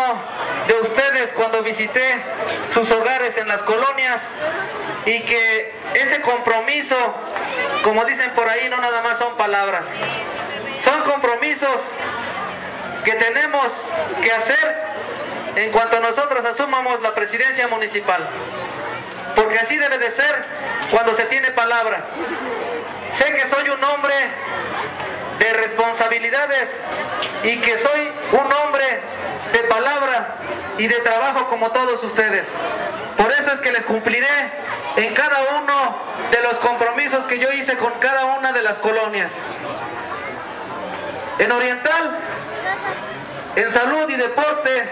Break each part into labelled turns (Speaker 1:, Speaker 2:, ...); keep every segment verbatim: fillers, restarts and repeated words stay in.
Speaker 1: uno de ustedes cuando visité sus hogares en las colonias, y que ese compromiso, como dicen por ahí, no nada más son palabras, son compromisos que tenemos que hacer en cuanto nosotros asumamos la presidencia municipal, porque así debe de ser cuando se tiene palabra. Sé que soy un hombre de responsabilidades y que soy un hombre de palabra y de trabajo como todos ustedes. Por eso es que les cumpliré en cada uno de los compromisos que yo hice con cada una de las colonias. En Oriental, en salud y deporte,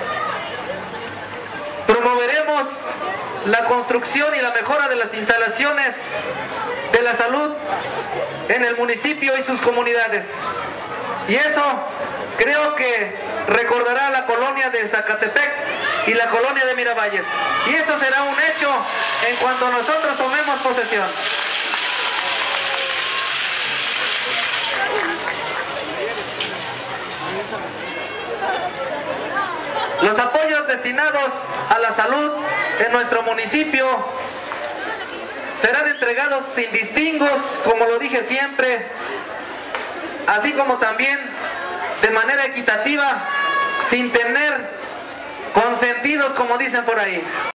Speaker 1: promoveremos la construcción y la mejora de las instalaciones de la salud en el municipio y sus comunidades. Y eso creo que recordará la colonia de Zacatepec y la colonia de Miravalles. Y eso será un hecho en cuanto nosotros tomemos posesión. Los apoyos destinados a la salud en nuestro municipio serán entregados sin distingos, como lo dije siempre, así como también de manera equitativa, sin tener consentidos, como dicen por ahí.